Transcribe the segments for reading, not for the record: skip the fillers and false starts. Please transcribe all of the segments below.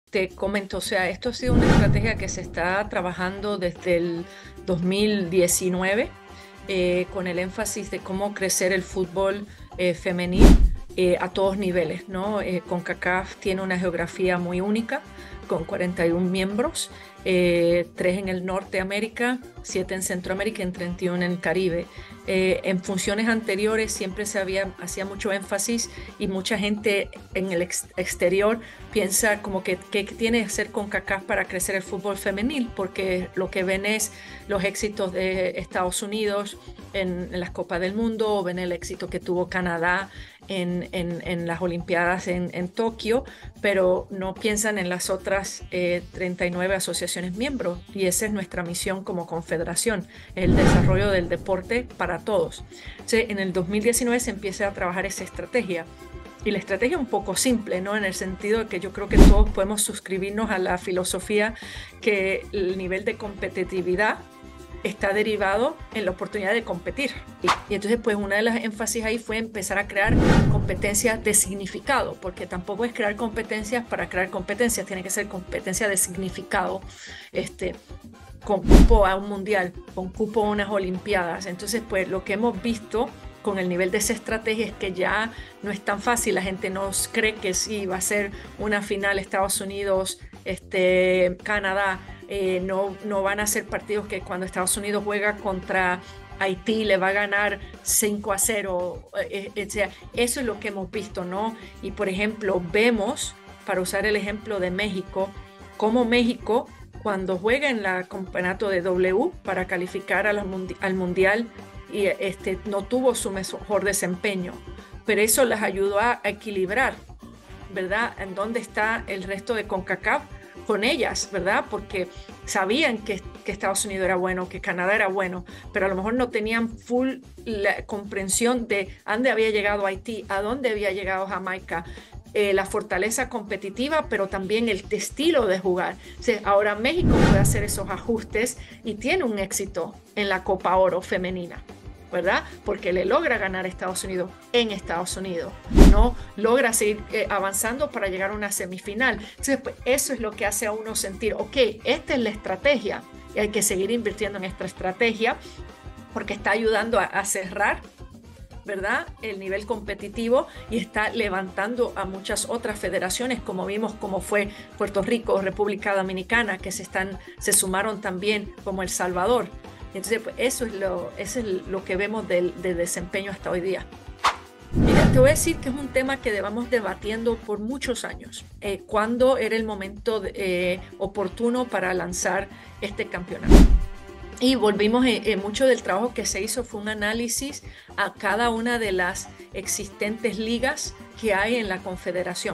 te comento, o sea, esto ha sido una estrategia que se está trabajando desde el 2019 con el énfasis de cómo crecer el fútbol femenil a todos niveles, ¿no? CONCACAF tiene una geografía muy única, con 41 miembros, 3 en el norte de América, 7 en Centroamérica y en 31 en el Caribe. En funciones anteriores siempre hacía mucho énfasis y mucha gente en el exterior piensa como que qué tiene que hacer CONCACAF para crecer el fútbol femenil, porque lo que ven es los éxitos de Estados Unidos en las Copas del Mundo, o ven el éxito que tuvo Canadá en las Olimpiadas en Tokio, pero no piensan en las otras 39 asociaciones miembros, y esa es nuestra misión como confederación, el desarrollo del deporte para todos. Entonces, en el 2019 se empieza a trabajar esa estrategia. Y la estrategia es un poco simple, ¿no? En el sentido de que yo creo que todos podemos suscribirnos a la filosofía que el nivel de competitividad está derivado en la oportunidad de competir. Y entonces, pues, una de las énfasis ahí fue empezar a crear competencias de significado, porque tampoco es crear competencias para crear competencias, tiene que ser competencia de significado, con cupo a un mundial, con cupo a unas olimpiadas. Entonces, pues, lo que hemos visto con el nivel de esa estrategia es que ya no es tan fácil. La gente nos cree que sí va a ser una final Estados Unidos, Canadá. No van a ser partidos que cuando Estados Unidos juega contra Haití le va a ganar 5-0. O sea, eso es lo que hemos visto, ¿no? Y por ejemplo, vemos, para usar el ejemplo de México, cómo México, cuando juega en el campeonato de W para calificar al Mundial, y no tuvo su mejor desempeño, pero eso les ayudó a equilibrar, ¿verdad? En dónde está el resto de CONCACAF con ellas, ¿verdad? Porque sabían que Estados Unidos era bueno, que Canadá era bueno, pero a lo mejor no tenían full la comprensión de a dónde había llegado Haití, a dónde había llegado Jamaica, la fortaleza competitiva, pero también el estilo de jugar. O sea, ahora México puede hacer esos ajustes y tiene un éxito en la Copa Oro femenina, ¿verdad? Porque le logra ganar a Estados Unidos en Estados Unidos, no logra seguir avanzando para llegar a una semifinal. Entonces, pues, eso es lo que hace a uno sentir, ok, esta es la estrategia y hay que seguir invirtiendo en esta estrategia porque está ayudando a cerrar, ¿verdad?, el nivel competitivo, y está levantando a muchas otras federaciones, como vimos como fue Puerto Rico, República Dominicana, que se sumaron también, como El Salvador. Entonces, pues, eso es lo que vemos de desempeño hasta hoy día. Mira, te voy a decir que es un tema que llevamos debatiendo por muchos años. ¿Cuándo era el momento oportuno para lanzar este campeonato? Y volvimos, mucho del trabajo que se hizo fue un análisis a cada una de las existentes ligas que hay en la confederación.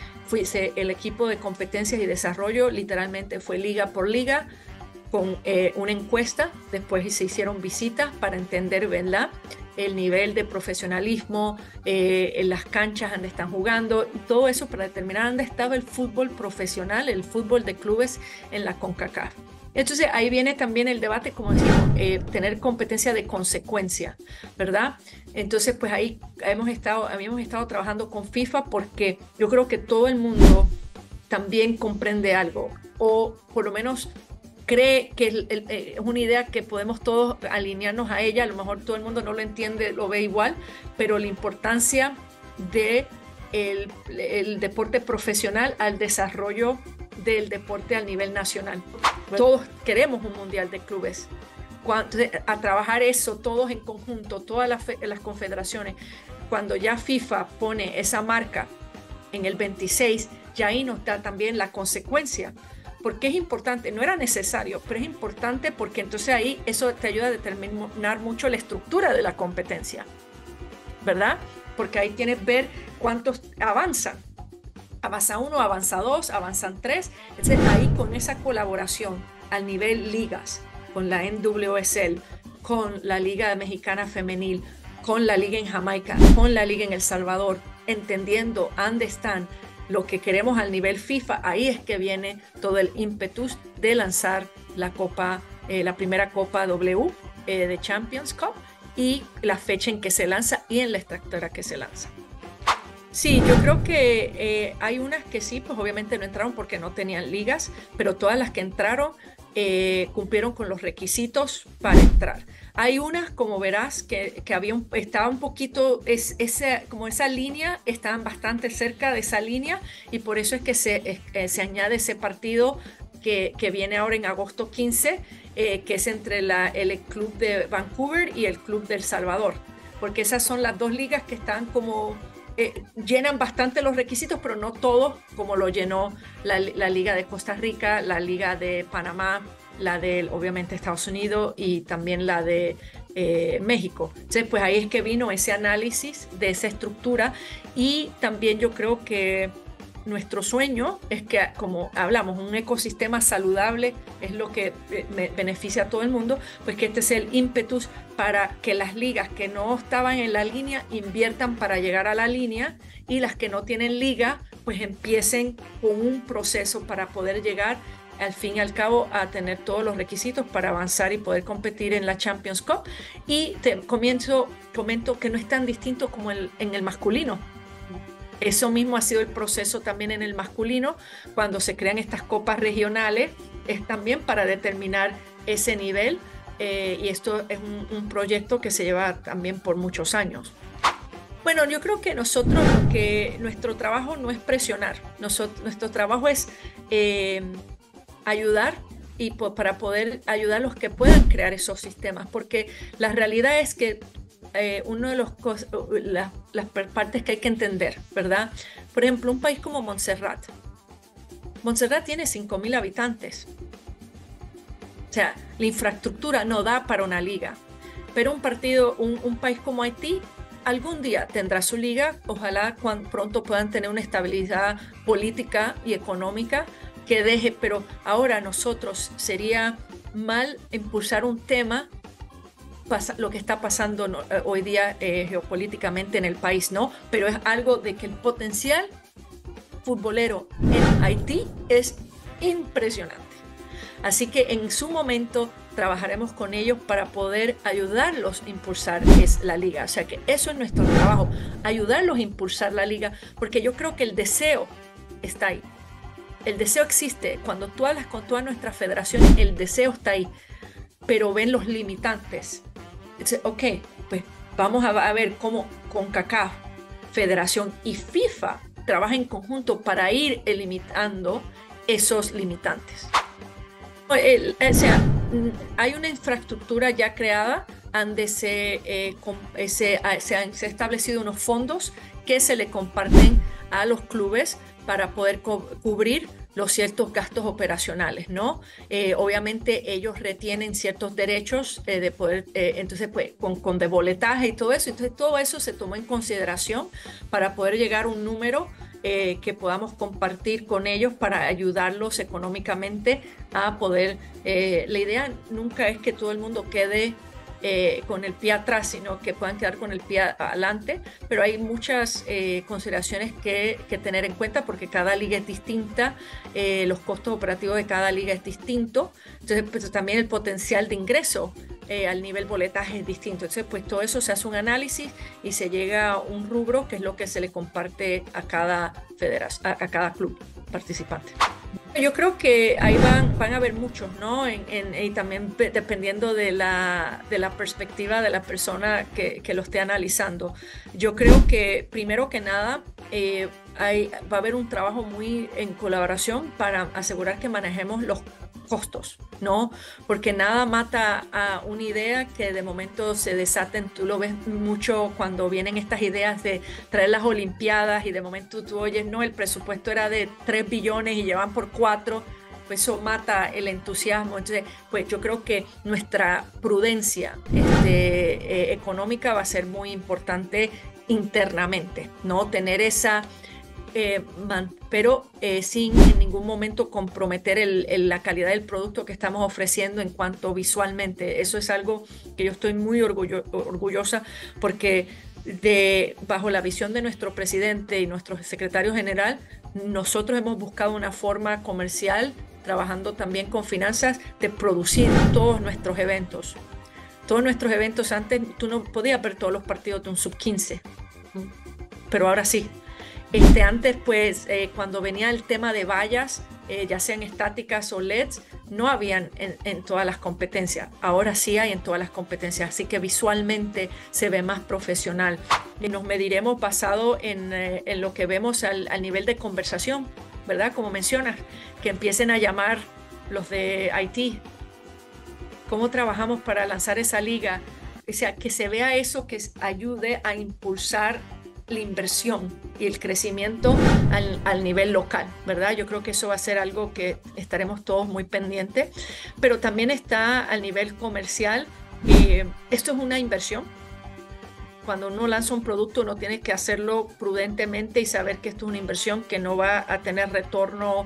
El equipo de competencias y desarrollo literalmente fue liga por liga, con una encuesta. Después se hicieron visitas para entender, ¿verdad?, el nivel de profesionalismo, en las canchas donde están jugando, y todo eso para determinar dónde estaba el fútbol profesional, el fútbol de clubes en la CONCACAF. Entonces ahí viene también el debate, como decimos, tener competencia de consecuencia, ¿verdad? Entonces, pues ahí hemos estado trabajando con FIFA, porque yo creo que todo el mundo también comprende algo, o por lo menos cree que es una idea que podemos todos alinearnos a ella. A lo mejor todo el mundo no lo entiende, lo ve igual, pero la importancia de el deporte profesional al desarrollo del deporte a nivel nacional. Todos queremos un mundial de clubes. A trabajar eso todos en conjunto, todas las confederaciones. Cuando ya FIFA pone esa marca en el 26, ya ahí nos da también la consecuencia. Porque es importante, no era necesario, pero es importante porque entonces ahí eso te ayuda a determinar mucho la estructura de la competencia, ¿verdad? Porque ahí tienes que ver cuántos avanzan. Avanza uno, avanza dos, avanzan tres. Entonces ahí, con esa colaboración al nivel ligas, con la NWSL, con la Liga Mexicana Femenil, con la Liga en Jamaica, con la Liga en El Salvador, entendiendo dónde están lo que queremos al nivel FIFA, ahí es que viene todo el ímpetus de lanzar la Copa, la primera Copa W de Champions Cup, y la fecha en que se lanza y en la estructura que se lanza. Sí, yo creo que hay unas que sí, pues obviamente no entraron porque no tenían ligas, pero todas las que entraron cumplieron con los requisitos para entrar. Hay unas, como verás, que estaba un poquito, como esa línea, estaban bastante cerca de esa línea y por eso es que se añade ese partido que viene ahora en agosto 15, que es entre el Club de Vancouver y el Club del Salvador, porque esas son las dos ligas que están como llenan bastante los requisitos, pero no todos, como lo llenó la Liga de Costa Rica, la Liga de Panamá, la de, obviamente, Estados Unidos y también la de México. Entonces, pues ahí es que vino ese análisis de esa estructura y también yo creo que nuestro sueño es que, como hablamos, un ecosistema saludable es lo que beneficia a todo el mundo, pues que este es el ímpetus para que las ligas que no estaban en la línea inviertan para llegar a la línea y las que no tienen liga, pues empiecen con un proceso para poder llegar al fin y al cabo a tener todos los requisitos para avanzar y poder competir en la Champions Cup. Y comento que no es tan distinto como en el masculino. Eso mismo ha sido el proceso también en el masculino, cuando se crean estas copas regionales, es también para determinar ese nivel y esto es un proyecto que se lleva también por muchos años. Bueno, yo creo que nuestro trabajo no es presionar, nuestro trabajo es ayudar y para poder ayudar a los que puedan crear esos sistemas, porque la realidad es que una de las partes que hay que entender, ¿verdad? Por ejemplo, un país como Montserrat. Montserrat tiene 5.000 habitantes. O sea, la infraestructura no da para una liga. Pero un país como Haití, algún día tendrá su liga. Ojalá pronto puedan tener una estabilidad política y económica que deje. Pero ahora nosotros sería mal impulsar un tema lo que está pasando hoy día geopolíticamente en el país, ¿no? Pero es algo de que el potencial futbolero en Haití es impresionante. Así que en su momento trabajaremos con ellos para poder ayudarlos a impulsar la liga. O sea que eso es nuestro trabajo, ayudarlos a impulsar la liga, porque yo creo que el deseo está ahí. El deseo existe. Cuando tú hablas con todas nuestras federaciones, el deseo está ahí, pero ven los limitantes. Ok, pues vamos a ver cómo CONCACAF, Federación y FIFA trabajan en conjunto para ir eliminando esos limitantes. O sea, hay una infraestructura ya creada donde se han establecido unos fondos que se le comparten a los clubes para poder cubrir los ciertos gastos operacionales, ¿no? Obviamente ellos retienen ciertos derechos de poder, entonces pues con de boletaje y todo eso, entonces todo eso se tomó en consideración para poder llegar a un número que podamos compartir con ellos para ayudarlos económicamente a poder, la idea nunca es que todo el mundo quede con el pie atrás, sino que puedan quedar con el pie adelante, pero hay muchas consideraciones que tener en cuenta porque cada liga es distinta, los costos operativos de cada liga es distinto, entonces pues, también el potencial de ingreso al nivel boletaje es distinto, entonces pues todo eso se hace un análisis y se llega a un rubro que es lo que se le comparte a cada a cada club participante. Yo creo que ahí van a haber muchos, ¿no? Y también dependiendo de la perspectiva de la persona que lo esté analizando. Yo creo que primero que nada va a haber un trabajo muy en colaboración para asegurar que manejemos los costos, ¿no? Porque nada mata a una idea que de momento se desaten. Tú lo ves mucho cuando vienen estas ideas de traer las Olimpiadas y de momento tú oyes, no, el presupuesto era de 3 billones y llevan por 4, pues eso mata el entusiasmo. Entonces, pues yo creo que nuestra prudencia económica va a ser muy importante internamente, ¿no? Tener esa pero sin en ningún momento comprometer la calidad del producto que estamos ofreciendo en cuanto visualmente. Eso es algo que yo estoy muy orgullosa porque bajo la visión de nuestro presidente y nuestro secretario general, nosotros hemos buscado una forma comercial, trabajando también con finanzas, de producir todos nuestros eventos. Todos nuestros eventos antes, tú no podías ver todos los partidos de un sub-15, pero ahora sí. Antes, pues, cuando venía el tema de vallas, ya sean estáticas o LEDs, no habían en todas las competencias. Ahora sí hay en todas las competencias, así que visualmente se ve más profesional. Y nos mediremos basado en lo que vemos al nivel de conversación, ¿verdad? Como mencionas, que empiecen a llamar los de Haití. ¿Cómo trabajamos para lanzar esa liga? O sea, que se vea eso, que ayude a impulsar la inversión y el crecimiento al nivel local, ¿verdad? Yo creo que eso va a ser algo que estaremos todos muy pendientes, pero también está al nivel comercial. Esto es una inversión. Cuando uno lanza un producto, uno tiene que hacerlo prudentemente y saber que esto es una inversión que no va a tener retorno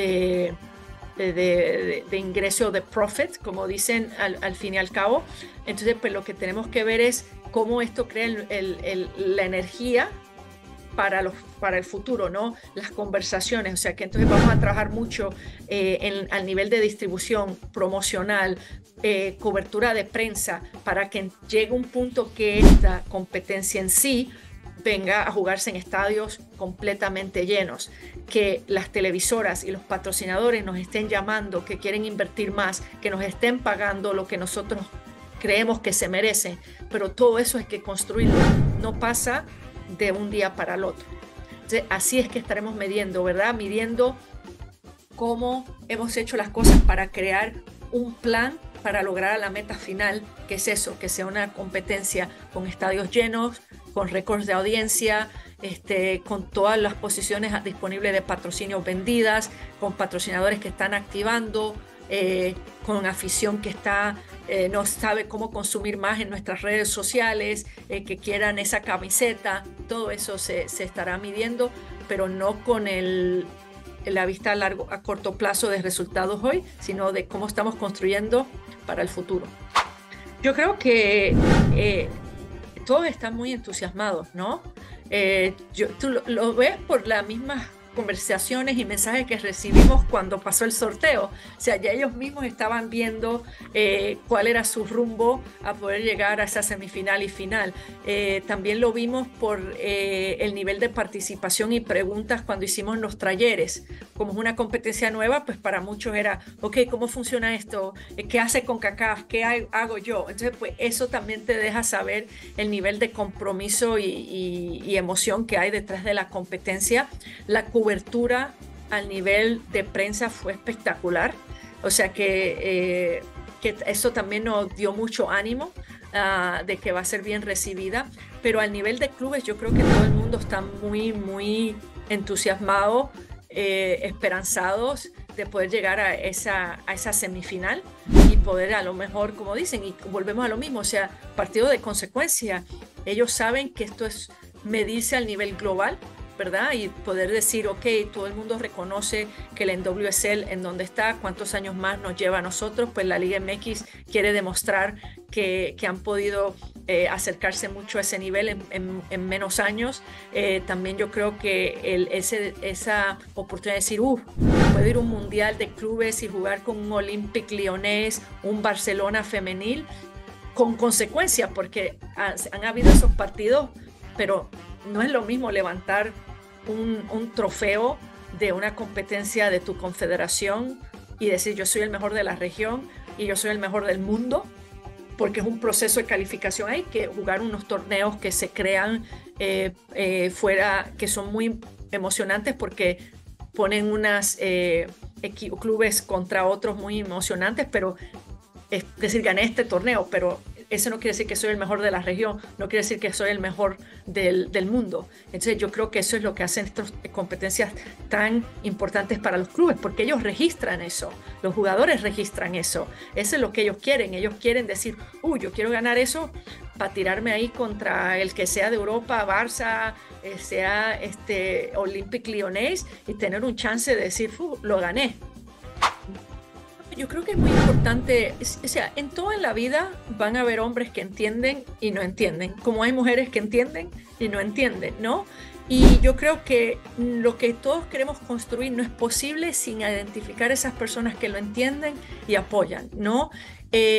de ingreso, de profit, como dicen al fin y al cabo. Entonces, pues lo que tenemos que ver es cómo esto crea la energía para el futuro, ¿no? Las conversaciones, o sea que entonces vamos a trabajar mucho al nivel de distribución promocional, cobertura de prensa, para que llegue un punto que esta competencia en sí venga a jugarse en estadios completamente llenos, que las televisoras y los patrocinadores nos estén llamando, que quieren invertir más, que nos estén pagando lo que nosotros creemos que se merecen, pero todo eso hay que construirlo, no pasa de un día para el otro. Entonces, así es que estaremos midiendo, ¿verdad? Midiendo cómo hemos hecho las cosas para crear un plan para lograr la meta final, que es eso, que sea una competencia con estadios llenos, con récords de audiencia, con todas las posiciones disponibles de patrocinios vendidas, con patrocinadores que están activando, con afición que no sabe cómo consumir más en nuestras redes sociales, que quieran esa camiseta. Todo eso se estará midiendo, pero no con la vista a corto plazo de resultados hoy, sino de cómo estamos construyendo para el futuro. Yo creo que todos están muy entusiasmados, ¿no? Tú lo ves por las mismas conversaciones y mensajes que recibimos cuando pasó el sorteo. O sea, ya ellos mismos estaban viendo cuál era su rumbo a poder llegar a esa semifinal y final. También lo vimos por el nivel de participación y preguntas cuando hicimos los talleres. Como es una competencia nueva, pues para muchos era, ok, ¿cómo funciona esto? ¿Qué hace CONCACAF? ¿Qué hago yo? Entonces, pues eso también te deja saber el nivel de compromiso y emoción que hay detrás de la competencia. La cobertura al nivel de prensa fue espectacular, o sea que eso también nos dio mucho ánimo de que va a ser bien recibida, pero al nivel de clubes yo creo que todo el mundo está muy, muy entusiasmado, esperanzados de poder llegar a esa semifinal y poder a lo mejor, como dicen, y volvemos a lo mismo, o sea, partido de consecuencia. Ellos saben que esto es medirse al nivel global, ¿verdad? Y poder decir, ok, todo el mundo reconoce que el NWSL en donde está, cuántos años más nos lleva a nosotros, pues la Liga MX quiere demostrar que han podido acercarse mucho a ese nivel en menos años. También yo creo que esa oportunidad de decir, puedo ir a un mundial de clubes y jugar con un Olympique Lyonnais, un Barcelona femenil, con consecuencias, porque han habido esos partidos, pero no es lo mismo levantar un trofeo de una competencia de tu confederación y decir yo soy el mejor de la región y yo soy el mejor del mundo, porque es un proceso de calificación. Hay que jugar unos torneos que se crean fuera, que son muy emocionantes porque ponen clubes contra otros muy emocionantes, pero es decir, gané este torneo, pero eso no quiere decir que soy el mejor de la región, no quiere decir que soy el mejor del mundo. Entonces yo creo que eso es lo que hacen estas competencias tan importantes para los clubes, porque ellos registran eso, los jugadores registran eso, eso es lo que ellos quieren decir, yo quiero ganar eso para tirarme ahí contra el que sea de Europa, Barça, sea Olympique Lyonnais, y tener un chance de decir, lo gané. Yo creo que es muy importante, o sea, en toda la vida van a haber hombres que entienden y no entienden, como hay mujeres que entienden y no entienden, ¿no? Y yo creo que lo que todos queremos construir no es posible sin identificar esas personas que lo entienden y apoyan, ¿no?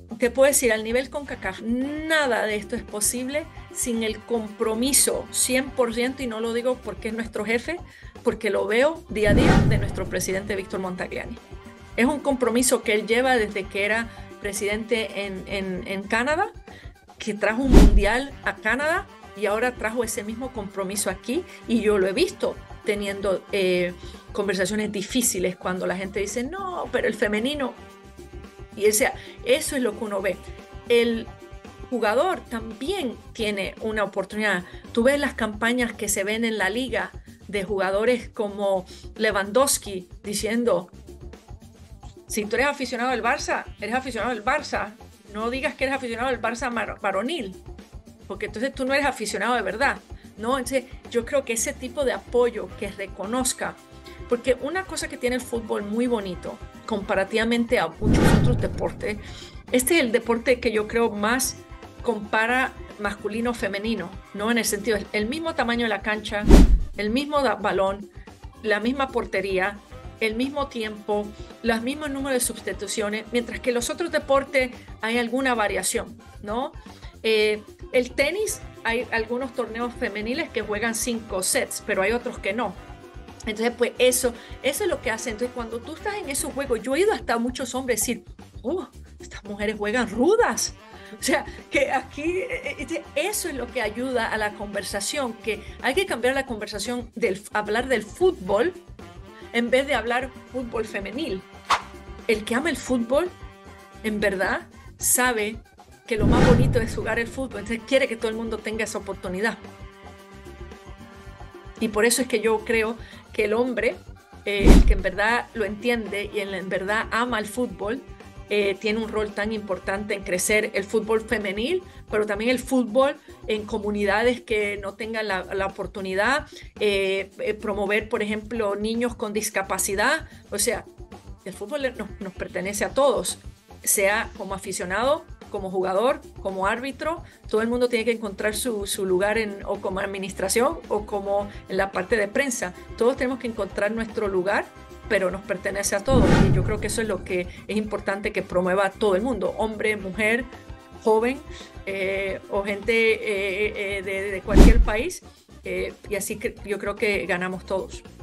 te puedo decir, al nivel CONCACAF, nada de esto es posible sin el compromiso 100%, y no lo digo porque es nuestro jefe, porque lo veo día a día, de nuestro presidente Víctor Montagliani. Es un compromiso que él lleva desde que era presidente en Canadá, que trajo un mundial a Canadá y ahora trajo ese mismo compromiso aquí, y yo lo he visto teniendo conversaciones difíciles cuando la gente dice, no, pero el femenino, y eso es lo que uno ve. El jugador también tiene una oportunidad. Tú ves las campañas que se ven en la liga de jugadores como Lewandowski diciendo, si tú eres aficionado del Barça, eres aficionado del Barça. No digas que eres aficionado del Barça varonil, porque entonces tú no eres aficionado de verdad, ¿no? Entonces yo creo que ese tipo de apoyo que reconozca, porque una cosa que tiene el fútbol muy bonito comparativamente a muchos otros deportes, este es el deporte que yo creo más compara masculino-femenino, ¿no? En el sentido, el mismo tamaño de la cancha, el mismo balón, la misma portería, el mismo tiempo, los mismos números de sustituciones, mientras que los otros deportes hay alguna variación, ¿no? El tenis, hay algunos torneos femeniles que juegan 5 sets, pero hay otros que no. Entonces, pues eso es lo que hace. Entonces, cuando tú estás en esos juegos, yo he oído hasta muchos hombres decir, oh, estas mujeres juegan rudas. O sea, que aquí eso es lo que ayuda a la conversación, que hay que cambiar la conversación hablar del fútbol en vez de hablar fútbol femenil. El que ama el fútbol, en verdad, sabe que lo más bonito es jugar el fútbol, entonces quiere que todo el mundo tenga esa oportunidad. Y por eso es que yo creo que el hombre, el que en verdad lo entiende y en verdad ama el fútbol, tiene un rol tan importante en crecer el fútbol femenil, pero también el fútbol en comunidades que no tengan la oportunidad, promover, por ejemplo, niños con discapacidad. O sea, el fútbol nos pertenece a todos, sea como aficionado, como jugador, como árbitro. Todo el mundo tiene que encontrar su lugar o como administración o como en la parte de prensa. Todos tenemos que encontrar nuestro lugar, pero nos pertenece a todos, y yo creo que eso es lo que es importante que promueva todo el mundo, hombre, mujer, joven, o gente de cualquier país, y así que yo creo que ganamos todos.